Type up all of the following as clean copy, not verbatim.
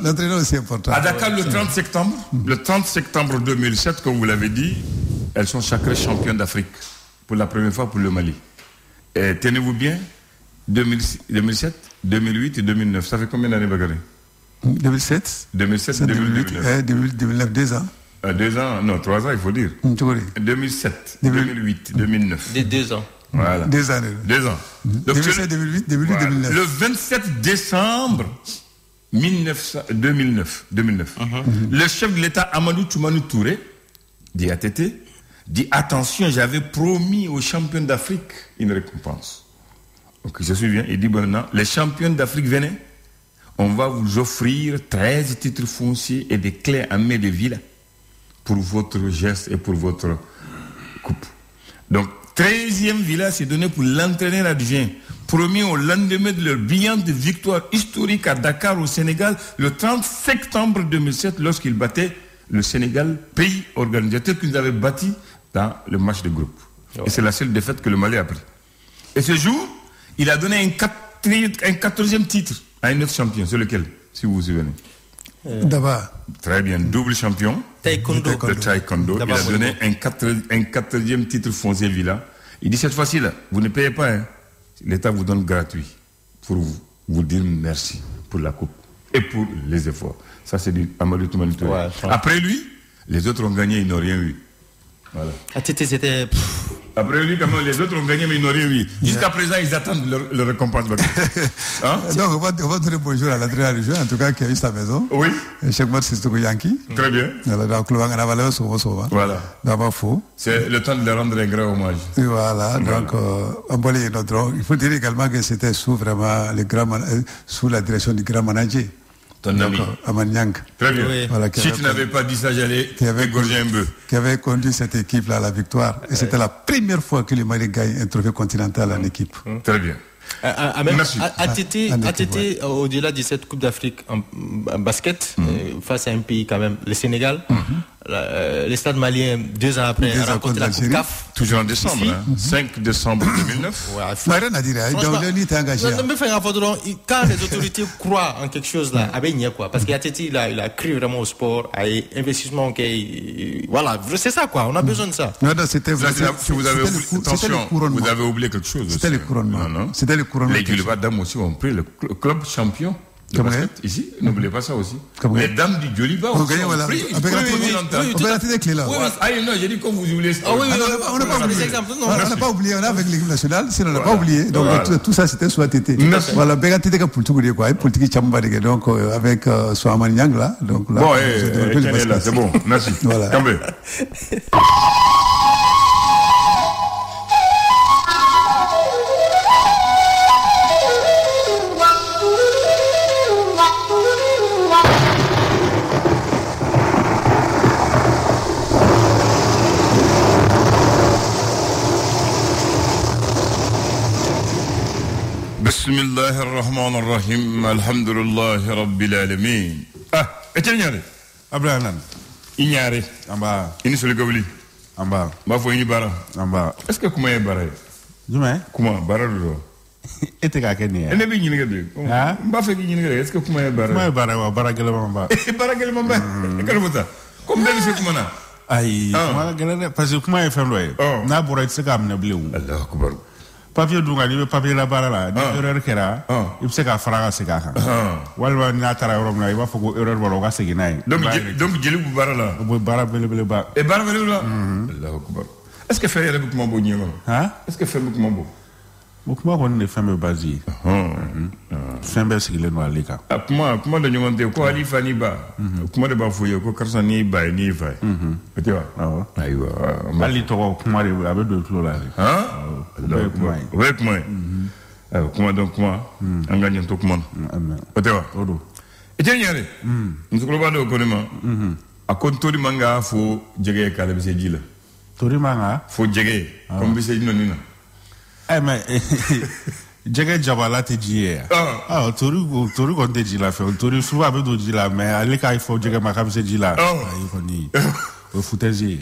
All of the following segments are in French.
L'entraîneur aussi important. À Dakar, le 30 septembre 2007, comme vous l'avez dit, elles sont sacrées championnes d'Afrique. Pour la première fois pour le Mali. Et tenez-vous bien, 2007, 2008 et 2009. Ça fait combien d'années, Bakary? 2007 2007, 2008, 2009, 2 ans. 2 ans, non, 3 ans, il faut dire. 2007, 2008, 2009. Des 2 ans. Voilà. 2 années. 2 ans. Donc, 2007, 2008, 2009. Le 27 décembre 2009, le chef de l'État Amadou Toumanou Touré, dit ATT, dit attention, j'avais promis aux champions d'Afrique une récompense. Donc je suis bien, il dit maintenant, les champions d'Afrique, venez, on va vous offrir 13 titres fonciers et des clés en main de ville pour votre geste et pour votre coupe. Donc 13e villa, c'est donné pour l'entraîneur adjoint, promis au lendemain de leur brillante victoire historique à Dakar au Sénégal le 30 septembre 2007 lorsqu'ils battaient le Sénégal, pays organisateur qu'ils avaient bâti dans le match de groupe. Et c'est la seule défaite que le Mali a pris. Et ce jour, il a donné un 14e titre à un 9 champion. C'est lequel, si vous vous souvenez? D'abord. Très bien, double champion. Taekwondo. De taekwondo. Il a donné un 4e titre foncier villa. Il dit cette fois-ci, là, vous ne payez pas. Hein. L'État vous donne gratuit pour vous dire merci pour la coupe et pour les efforts. Ça, c'est du Amadou Toumanou Touré. Ouais, après lui, les autres ont gagné, ils n'ont rien eu. Voilà. C'était... Après lui, comment les autres ont gagné, mais ils n'ont rien eu. Jusqu'à présent, ils attendent leur récompense. Hein? Donc, on va donner bonjour à l'entraîneur du jeu, en tout cas, qui a eu sa maison. Oui. Chaque match, c'est Stogo Yankee. Très bien. Voilà. D'abord, faux. C'est le temps de leur rendre un grand hommage. Et voilà. Donc, il faut dire également que c'était sous la direction du grand manager. Ton ami. Amanyang. Très bien. Oui. Voilà, si tu n'avais pas dit ça, j'allais égorger un bœuf. Qui avait conduit cette équipe-là à la victoire. Et c'était la première fois que le Mali gagne un trophée continental en équipe. Très bien. Merci. ATT, au-delà de cette Coupe d'Afrique en basket, face à un pays quand même, le Sénégal, les stades maliens, 2 ans après, a rencontré la Coupe CAF. Toujours en décembre, 5 décembre 2009. Rien à dire, quand les autorités croient en quelque chose là, parce qu'ATT, il a cru vraiment au sport, à investissement, voilà, c'est ça quoi, on a besoin de ça. Non, c'était vous avez oublié quelque chose. C'était le couronnement. C'était le couronnement. Les Guillemets dames aussi ont pris le club champion. Ici, n'oubliez pas ça aussi. Les dames du Joliba ont pris. On peut rater des clés là. Ah non, j'ai dit comme vous oubliez. On n'a pas oublié. On n'a pas oublié. On est avec l'équipe nationale, sinon on n'a pas oublié. Donc tout ça c'était soit ATT. Voilà, BGTT qui politique quoi, politique chamba donc avec Souamani Niang là. Donc là. Bon, c'est bon. Merci. Voilà. Bismillahirrahmanirrahim. Alhamdulillahi Rabbil Alamin. Etienne Niare. Abraham. Ignare. Amba. Ini sur le gobli. Amba. Ma foi ni bara. Amba. Est-ce que comment est bara? Jume. Comment bara do? Ete ka kenya. Ene bi nyini gade. Ha? Mba fe nyini gade. Est-ce que comment est bara? Comment est bara wa bara gele mamba. Bara gele mamba. E ka bota. Comme dali se comment na? Ai, comment gele parce que comment est fait loyer. Na bora se ka amna blewu. Allahu akbar. Papier dunga ni papier la bara la ni erreur kera il se ka fara se ka kan walwa na tara rom na iba fogo erreur wala ga se ginay donc jeli bu bara la bu bara bele ba e bara bele la Allahu akbar. Est-ce que faire avec mambo nyama est-ce que faire avec mambo Comment on est fameux basé? Fameux c'est le noir les cas. Comment de nous monter quoi ali fani ba? Comment de ba fouiller quoi car ça ni ba ni va. Tu vois? Ah oui. Ali to comment de avec de tout là. Avec moi. Comment donc moi? En gagnant tout comment? Tu vois? Et tiens yare. Nous ko ba do ko ni ma. A kon tori manga fo jege kala bi se jila. Tori manga fo jege comme bi se nonina. Mais jege jabala te jiye tori kon te jila fe tori souvent avec do jila mais ale ka il faut jege makam se jila ayi koni foutaise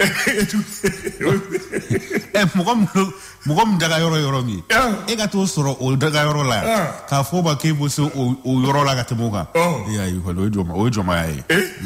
mugom daga yoro mi e ga to soro o daga yoro la ka fo ba ke bo so o yoro la ga te moga ya yi ko o joma ai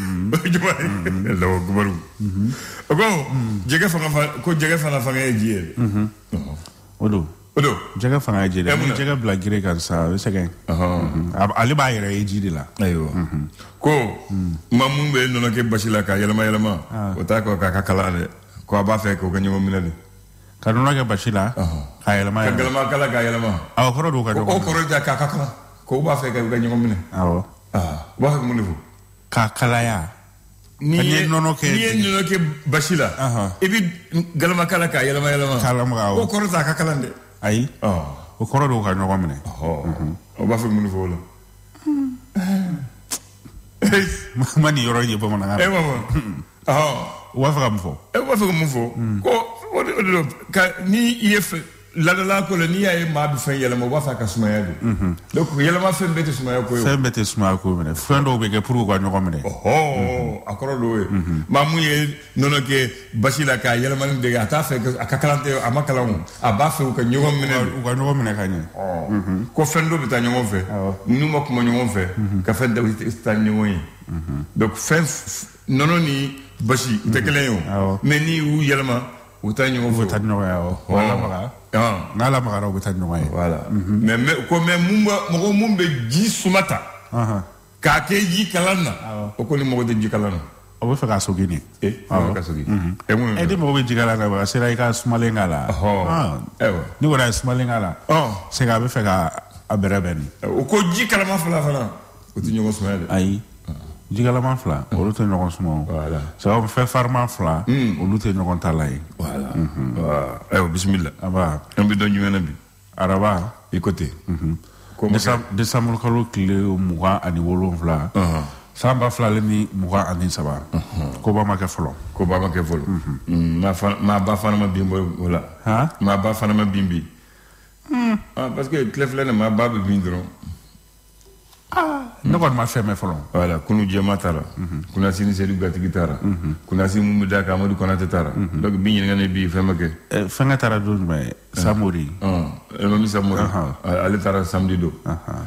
lo gubaru ogo jega fanga fa ga jiel odo jega fanga jede jega bla gire kan sa we segen ali ba yere ejidi la ayo ko mamumbe no ke basila ka yelama o ta ko ka kala de ko ba fe ko ganyo minale kanuna ke basila ka yelama kala ka yelama aw koro do ka ko koro da ka kala ko ba fe ka ganyo minale awo ba ko munifu ka kala ya ni nono ke basila ebi galama kala ka yelama ko koro da ka kala de ayi o koro do ka nyogo mine o ba fe mun fo la mani yoro ye bo mana ngara wa fa kam fo ko ka ni yef la ko le ni ay ma bi fe yela mo ba fa ka suma yadu donc yela ma fe bete suma ko fe bete suma ko mine fendo be ke pour ko nyogo mine akoro do ma mu ye nono ke basila ka yela man de ata fe ka kalante amakala a ba fe ko nyogo mine ka ni ko fendo be ta nyogo fe nu mo ko nyogo fe ka fe de sta nyogo yi donc fe nono ni bashi te kelen yo mais ni u yela ma uta nyogo fe wala mara ngala mara ko tan nyogo voilà mais ko mais mumbe ji sumata ka ke ji kalana o ko ni mo de ji kalana o be fa ka sogini ka sogini e de mo be ji kalana ba sera ka smalenga la ni wala smalenga la se ga be fa ka abereben o ko ji kalama fala o ti nyogo smale ai ji kalama fala o to nyogo smo voilà ça on fait farma fala o lu te nyogo talai voilà bismillah aba ambi do nyumena bi araba e côté de samul kalo kile muga ani wolonfla samba fla le ni muga ani saba ko ba ma ke folo ma ba fana ma bimbo wala ma ba fana ma bimbi parce que clefle ma ba bindron ne ko ma feme folo voilà kunu jema tara kuna sini sedu gati gitara kuna sini mumida ka amadu konate tara donc bi ñi ngane bi fema ke fenga tara do mais samori no mi samori ale tara samedi do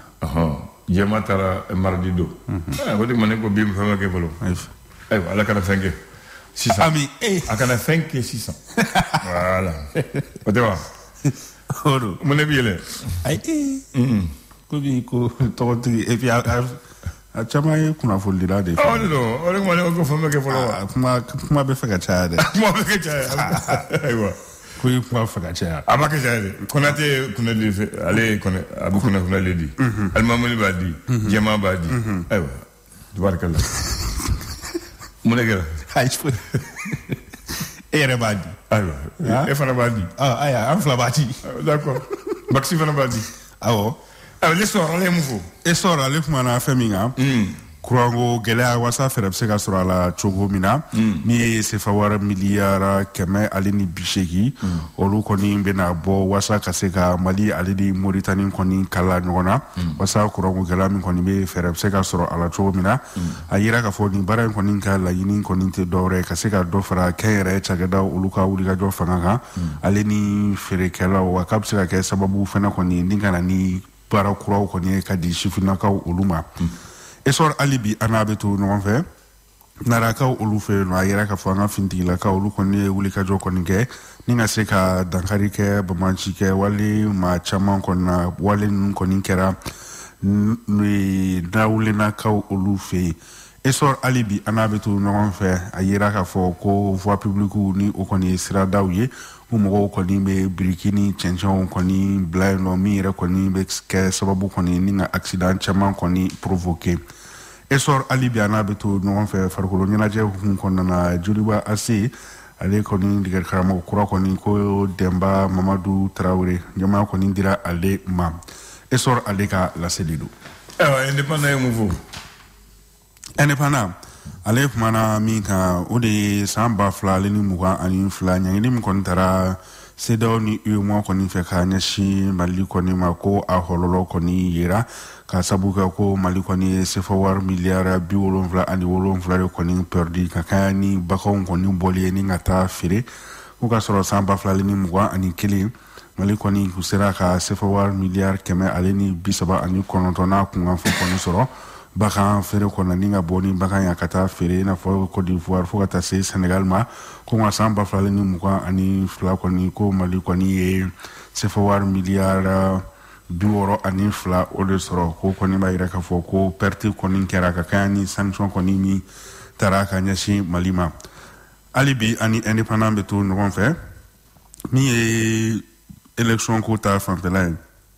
jema tara mardi do wodi mané ko bi fema ke folo ay ala kana fenke 600 ami akana fenke 600 voilà o te wa oro mo ne bi le ay ko bi ko toti et puis a chama kuna folira de no ore mo ne ko fama ke folo kuma be faga chaade kuma be ke chaade aywa ko kuma faga chaade abaka chaade kuna le ale kuna abu kuna le di al mamuli badi jama badi aywa tabarakallah mo ne gera ay fo ere badi aywa e fana badi aya am fla badi d'accord maxi fana badi awo l'essor le mufo essor ale kuma na feminga kurango gelea wasa fere se ka sura la chogo mina ni se fawara miliara keme ale ni bishegi olu koni bena bo wasa ka se ka mali ale di Mauritanie koni kala nyona wasa kurango gelea min koni be fere se ka sura ala chogo mina ayira ka foni bara koni ka la yini koni te dore ka se ka do fara kere chagada olu ka uli ka do fanga ale ni fere kala wa kapse ka ke sababu fena koni ndingana ni para kuraw koni ka di shifinakaw uluma esor alibi anabeto no fe naraka ulu fe no ayira ka fanga fintila ka ulu koni wuli ka jo koni ke ninga se ka dankari ke bamanchi ke wali ma chama kona wali koni kera ni dawlena ka ulu fe esor alibi anabeto no fe ayira ka fo ko voix publique ni o koni sira dawye umo koni be brikini chenchon koni blind no mire koni be ke sababu koni ninga accident chama koni provoquer esor alibiana beto no fe farko nyana je hun konna na juliba asi ale koni diga karamo kura koni ko Demba Mamadou Traoré nyama koni dira ale ma esor aleka la selido indépendant mouvo indépendant ale mana mi ka o de samba fla le ni muga ani fla nyangini mi kon tara CEDEAO ni UEMOA kɔni fɛ ka ɲɛsin Mali kɔni ma ko a hɔlɔlɔ kɔni yira ka sabu kɛ ko Mali kɔni ye CFA wari miliyari 77 de kɔni perdu ka kɛɲɛ ni baganw kɔni bɔli ye ni ka taa feere ko ka sɔrɔ san 2021 Mali kɔni u sera ka CFA wari miliyari 139 n'a kunkan fɔ kɔni sɔrɔ bagan feere kɔnɔ ni ka bɔ ni bagan ya ka taa feere n'a fɔ Côte d'Ivoire fo ka taa se Sénégal ma ko ka san 2022 kɔni ko Mali kɔni ye CFA wari miliyari 62 o de sɔrɔ ko kɔni b'a yira k'a fɔ ko perte kɔni kɛra ka kɛɲɛ ni sanction kɔni min taara ka ɲɛsin Mali ma hali bi ani indépendant bɛ to ɲɔgɔn fɛ min ye élection ko ta fanfɛla ye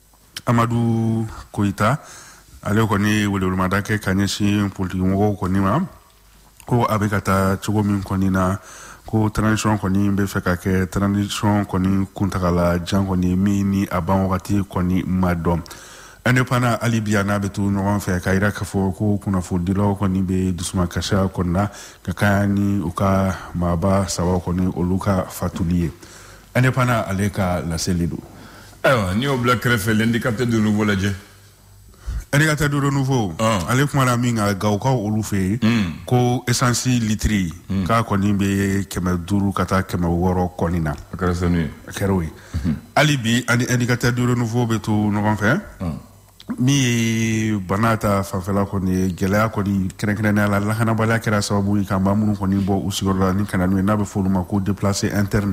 Amadou Koita ale kɔni welewelemada kɛ ka ɲɛsin politikimɔgɔw kɔni ma ko a bɛ ka taa cogo min kɔni na ko transition kɔni bɛ fɛ ka kɛ transition kɔni kuntagala jan kɔni min ni a ban wagati kɔni ma dɔn indépendant hali bi n'a bɛ to ɲɔgɔn fɛ ka yira k'a fɔ ko kunnafonidilaw kɔni bɛ dusumakasiya kɔni na ka kɛɲɛ ni u ka maaba saba kɔni olu ka fatuli ye indépendant ale ka laseli don. Ayiwa n'i y'o bila kɛrɛfɛ l'indicateur de nouveau lajɛ. Indicateur de nouveau ale kuma na min ka gawkaw olu fɛ yen ko essence litiri k'a kɔni bɛ 500 ka taa 600 kɔni na. A kɛra sanu ye. A kɛra o ye. hali bi ani indicateur de nouveau bɛ to ɲɔgɔn fɛ min ye bana ta fanfɛla kɔni ye gɛlɛya kɔni kɛrɛnkɛrɛnnenya la lakanabaliya kɛra sababu ye ka maa minnu kɔni bɔ u sigiyɔrɔ la ni ka na n'u ye n'a bɛ fɔ olu ma ko déplacé interne.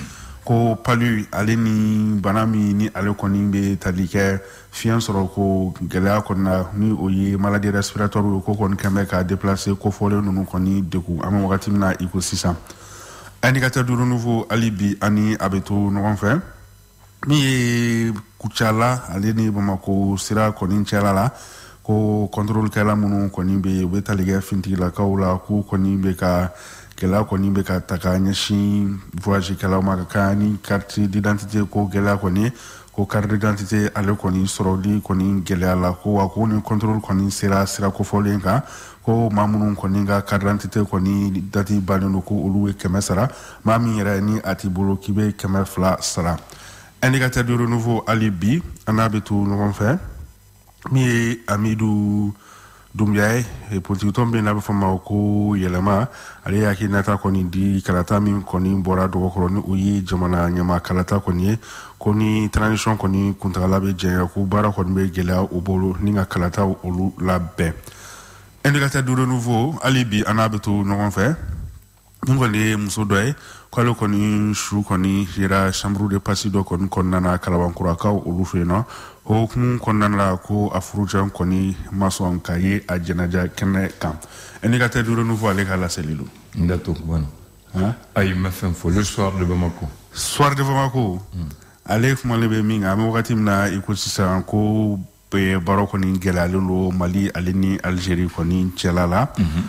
Ko palu ale ni bana min ni ale kɔni bɛ tali kɛ fiɲɛ sɔrɔ ko gɛlɛya kɔni na ni o ye maladie respiratoire ye ko kɔni kɛmɛ ka déplacer ko fɔlen ninnu kɔni degun an bɛ wagati min na i ko sisan indicateur de nouveau hali bi ani a bɛ to ɲɔgɔn fɛ min ye Kucala ale ni Bamako sira kɔni cɛla la ko contrôle kɛla minnu kɔni bɛ yen u bɛ tali kɛ fintigilakaw la k'u kɔni bɛ ka gɛlɛya kɔni bɛ ka ta ka ɲɛsin voyage kɛlaw ma ka kɛɲɛ ni carte d'identité ko gɛlɛya kɔni ko carte d'identité ale kɔni sɔrɔli kɔni gɛlɛya la ko wa ko ni contrôle kɔni sera sira kofɔlen kan ko maa minnu kɔni ka carte d'identité kɔni dati bannen don ko olu ye 100 sara maa min yɛrɛ ni a t'i bolo k'i bɛ 200 sara indicateur de renouveau hali bi an n'a bɛ to ɲɔgɔn fɛ min ye Amidou Doumbia ye politikitɔn bɛ n'a bɛ fɔ ma ko yɛlɛma ale y'a k'i nata kɔni di kalata min kɔni bɔra dɔgɔkɔrɔ ni o ye jamana ɲɛma kalata kɔni ye ko ni transition kɔni kuntagala bɛ jɛnya ko baara kɔni bɛ gɛlɛya u bolo ni ka kalata olu labɛn indicateur de renouveau hali bi an n'a bɛ to ɲɔgɔn fɛ ni kɔni ye muso dɔ ye k'ale kɔni su kɔni yera chambre de passe dɔ kɔni kɔnɔna na kalabankurakaw olu fɛ yen nɔ o hukumu kɔnɔna la ko a furujan kɔni ma sɔn ka ye a jɛnaja kɛnɛ kan indicateur de renouveau ale ka laseli don. N da to kuma na ayi ma fɛn fɔ le soir de Bamako. Soir de Bamako ale kumalen bɛ min kan an bɛ wagati min na i ko sisan ko baro kɔni gɛlɛyalen don Mali ale ni Algérie kɔni cɛla la.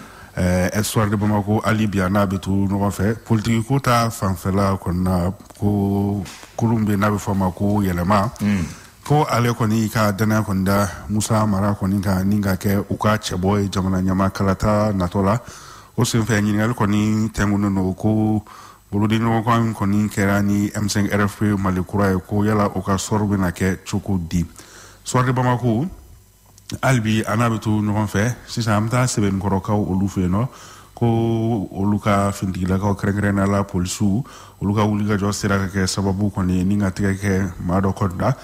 Soir de Bamako hali bi n'a bɛ to ɲɔgɔn fɛ politique ko ta fanfɛla kɔni na ko kurun bɛ n'a bɛ fɔ a ma ko yɛlɛma ko ale kɔni ka danaya kɔni da Musa Mara kɔni kan ni ka kɛ u ka cɛbɔ ye jamana ɲɛma kalata natɔ la o senfɛ ɲininkali kɔni tɛnkunnen don ko bolodi ɲɔgɔnkan kɔni kɛra ni M5 RFP Mali kura ye ko yala o ka sɔrɔ bɛna kɛ cogo di soir de Bamako hali bi a n'a bɛ to ɲɔgɔn fɛ sisan an bɛ taa sɛbɛnnikɔrɔkaw olu fɛ yen nɔ ko olu ka fintigilakaw kɛrɛnkɛrɛnnenya la polisiw olu ka wulikajɔ sera ka kɛ sababu kɔni ye ni ka tigɛ kɛ maa dɔ kɔni da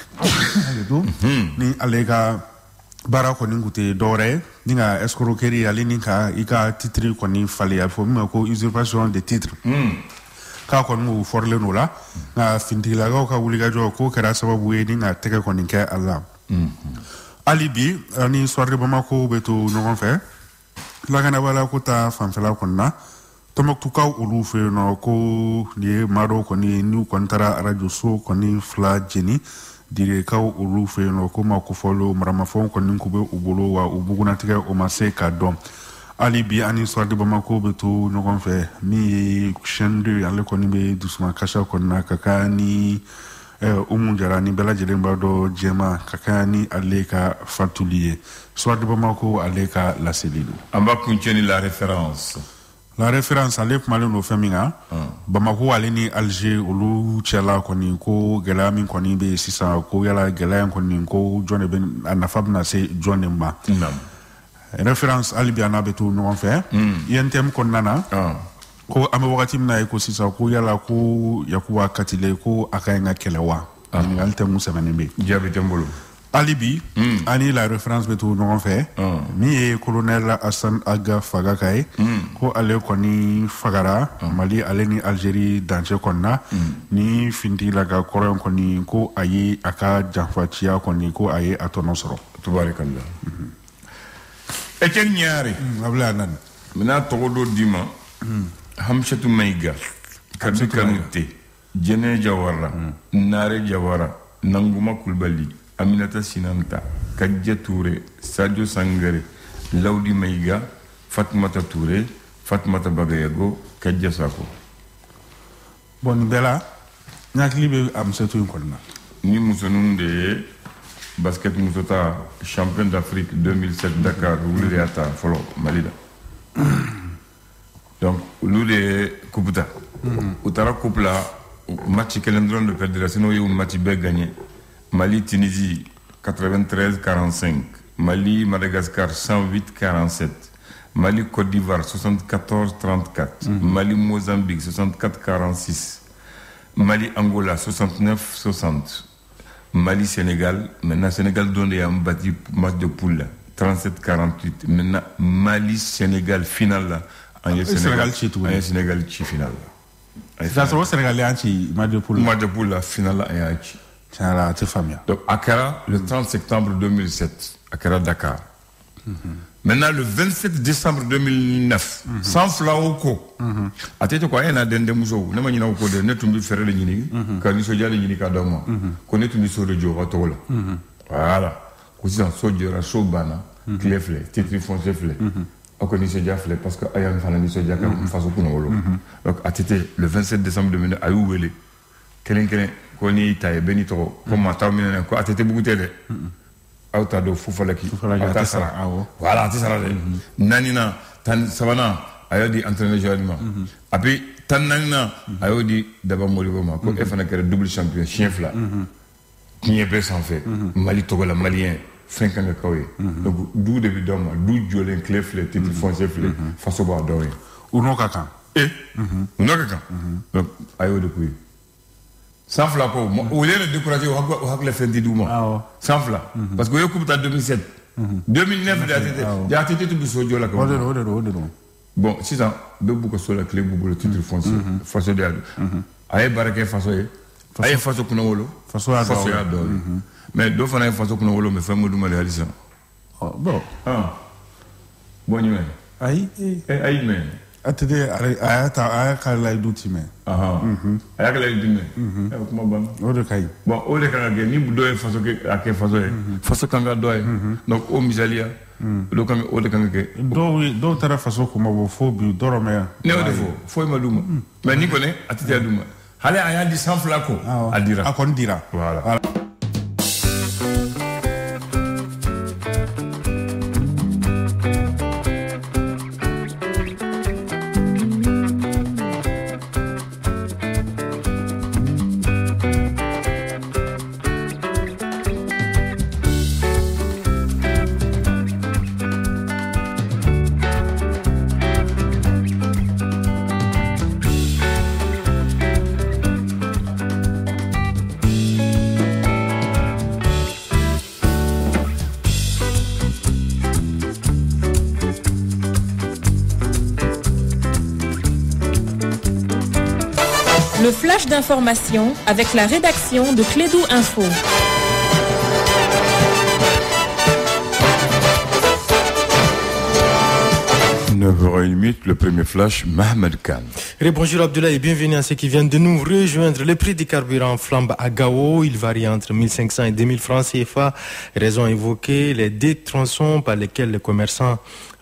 ni ale ka baara kɔni kun tɛ dɔwɛrɛ ye ni ka escroquerie ale ni ka i ka titre kɔni falen a bɛ fɔ min ma ko usurpation de titre k'a kɔni u fɔrilen don o la nka fintigilakaw ka wulikajɔ k'o kɛra sababu ye ni ka tɛgɛ kɔni kɛ a la hali bi ani soir de Bamako bɛ to ɲɔgɔn fɛ lakanabaliya ko ta fanfɛla kɔni na Tɔnbɔkutukaw olu fɛ yen nɔ ko nin ye maa dɔw kɔni n'u kɔni taara arajo so kɔni 2 jeni direkaw olu fɛ yen nɔ ko ma kofɔlo maramafɛnw kɔni kun bɛ u bolo wa u bugunatigɛ o ma se ka dɔn hali bi ani soir de Bamako bɛ to ɲɔgɔn fɛ min ye chaîne 2 ale kɔni bɛ dusumakasa kɔni na ka kan ni Umu Jara ni bɛɛ lajɛlen b'a dɔn jɛma ka kan ni ale ka fatuli ye soir de Bamako ale ka laseli don. An b'a kuncɛ ni la référence. La référence à l'époque no feminga Bamako aleni Alger olu chela koni ko gela min koni be sisa ko yala gela koni ko jone ben anafabna se jone ma référence alibiana betu no fait yentem kon nana ko ame wakati mna ko sisa ko yala ko yakuwa katile ko akayenga kelewa ni alte musa manembe jabi tembolo alibi ani la référence betu no fait mi colonel Hassan Aga Fagakaye ko ale koni fagara Mali aleni Algérie danger konna ni findi la ga koron koni ko ayi aka janfatia koni ko ayi atonosoro tubarakallah eken ñaari abla nan mina togodo dima hamshatu maiga kaddu kanute jene jawara nare jawara nanguma kulbali Aminata Sinanta, Kadja Touré, Sadio Sangare, Laudi Maiga, Fatmata Touré, Fatmata Bagayago, Kadja Sako. Bon, Bella, Naklibe Amsetou Nkonna. Ni Moussonoun de basket Moussota, champion d'Afrique 2007 Dakar, Oulé Ata, Folo, Malida. Donc, Oulé Kuputa. Outara Kupla, match calendrier de fédération, il y a un match bien gagné. Mali, Tunisie, 93-45. Mali, Madagascar, 108-47. Mali, Côte d'Ivoire, 74-34. Mali, Mozambique, 64-46. Mali, Angola, 69-60. Mali, Sénégal. Maintenant, Sénégal donne un bâti match de poule, 37-48. Maintenant, Mali, Sénégal, finale. Sénégal, Sénégal, finale. Ça, c'est le Sénégal, match de poule. Match de poule, finale, donc, Akara, le 30 septembre 2007, Akara Dakar. Maintenant, le 27 décembre 2009, sans Flaoko. A tete quoi, il y a des moussous. Ne m'en a pas de net, tu me ferais le nini, quand il se dit le nini kadama, connaît tu me sur le jour à Tola. Voilà. Aussi, en sojera, sobana, clefle, titri foncé flé. On connaît ce déjà flé parce que Ayam Fanani se dit comme face au Kunolo. Donc, a tete le 27 décembre 2009, à Ouwele. Kelen koni taye benito ko mata minene ko atete bugutede auta do fufalaki atasara voilà atasara de nanina tan sabana ayodi entraîneur joliment après tan nanina ayodi daba moliboma ko e fana kere double champion chien fla qui est sans fait Mali Togo la malien 5 ans kawé donc dou début d'homme dou jolen clef le titre foncé flé face au bord doré uno kaka uno kaka donc ayodi kuy sans fla ko au lieu de décourager au hakle fendi douma sans fla parce que yo coupe en 2007 2009 j'ai atteint tout biso jola ko bon 6 ans be buko so la clé buko le titre foncier face de ay barake face ay face ko wolo face ya do mais do fana face ko wolo me famu duma le halisa bon bon ni ay men atede aya kala duti me aya kala duti me kuma ban ode kay bon ode kanga ge ni do e faso ke ake faso kanga do e donc o misalia do kanga ode kanga ke do tara faso kuma bo fo bi doro me ne ode fo ma duma mais ni ko ne atete duma hale aya di sans flako adira akon dira voilà. Le flash d'information avec la rédaction de Clédou Info. Le premier flash, Mohamed Khan. Bonjour Abdoulaye et bienvenue à ceux qui viennent de nous rejoindre. Le prix du carburant flambe à Gao. Il varie entre 1500 et 2000 francs CFA. Raison évoquée, les détrançons par lesquels les commerçants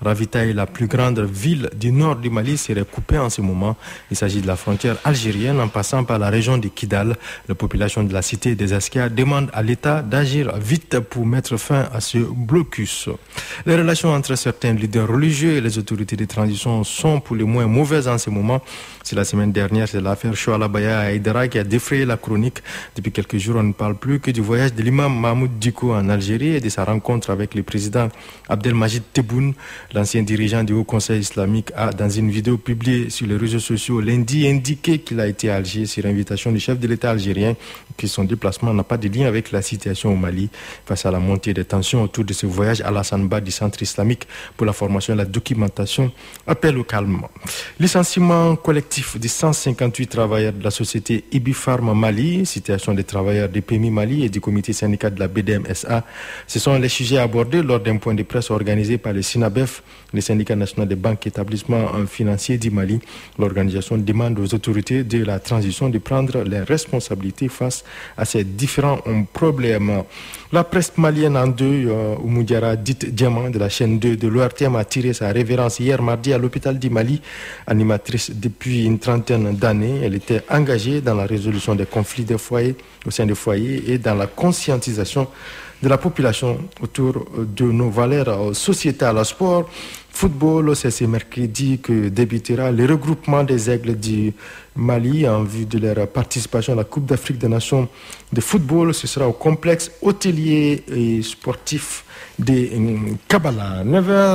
ravitaille la plus grande ville du nord du Mali serait coupée en ce moment. Il s'agit de la frontière algérienne en passant par la région de Kidal. La population de la cité des Askia demande à l'État d'agir vite pour mettre fin à ce blocus. Les relations entre certains leaders religieux et les autorités de transition sont pour le moins mauvaises en ce moment. C'est la semaine dernière, c'est l'affaire Choualabaya à Aïdara qui a défrayé la chronique. Depuis quelques jours, on ne parle plus que du voyage de l'imam Mahmoud Diko en Algérie et de sa rencontre avec le président Abdelmajid Tebboune. L'ancien dirigeant du Haut Conseil islamique a, dans une vidéo publiée sur les réseaux sociaux lundi, indiqué qu'il a été à Alger sur invitation du chef de l'État algérien, que son déplacement n'a pas de lien avec la situation au Mali. Face à la montée des tensions autour de ce voyage, Alassane Ba du Centre islamique pour la formation et la documentation appelle au calme. Licenciement collectif de 158 travailleurs de la société Ibifarm Mali, situation des travailleurs du PMI Mali et du comité syndical de la BDMSA. Ce sont les sujets abordés lors d'un point de presse organisé par le SINABEF, le syndicat national des banques et établissements financiers du Mali. L'organisation demande aux autorités de la transition de prendre les responsabilités face à ces différents problèmes. La presse malienne en deux, Oumoudiara, dite Diamant de la chaîne 2 de l'ORTM, a tiré sa révérence hier mardi à l'hôpital du Mali. Animatrice depuis une trentaine d'années, elle était engagée dans la résolution des conflits des foyers, au sein des foyers et dans la conscientisation de la population autour de nos valeurs sociétales. Sport, football, c'est ce mercredi que débutera le regroupement des Aigles du Mali en vue de leur participation à la Coupe d'Afrique des Nations de football. Ce sera au complexe hôtelier et sportif de Kabbalah.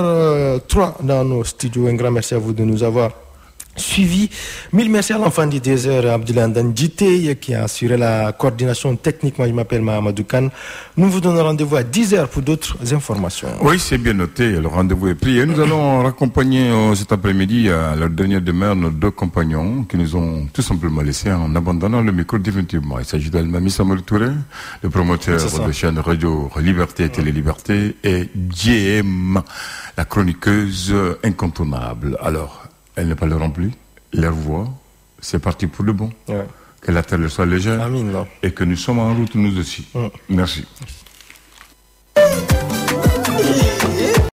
9h03 dans nos studios. Un grand merci à vous de nous avoir suivi. Mille merci à l'enfant du désert, Abdoulaye Ndjité, qui a assuré la coordination technique. Moi, je m'appelle Mahamadou Kane. Nous vous donnons rendez-vous à 10h pour d'autres informations. Oui, c'est bien noté. Le rendez-vous est pris. Et nous allons raccompagner cet après-midi à la dernière demeure nos deux compagnons qui nous ont tout simplement laissés en abandonnant le micro définitivement. Il s'agit d'Almami Samuel Touré, le promoteur de chaîne Radio Liberté et Télé-Liberté, et JM, la chroniqueuse incontournable. Alors, elles ne parleront plus, leur voix, c'est parti pour le bon. Ouais. Que la terre soit légère. Amin, et que nous sommes en route nous aussi. Merci.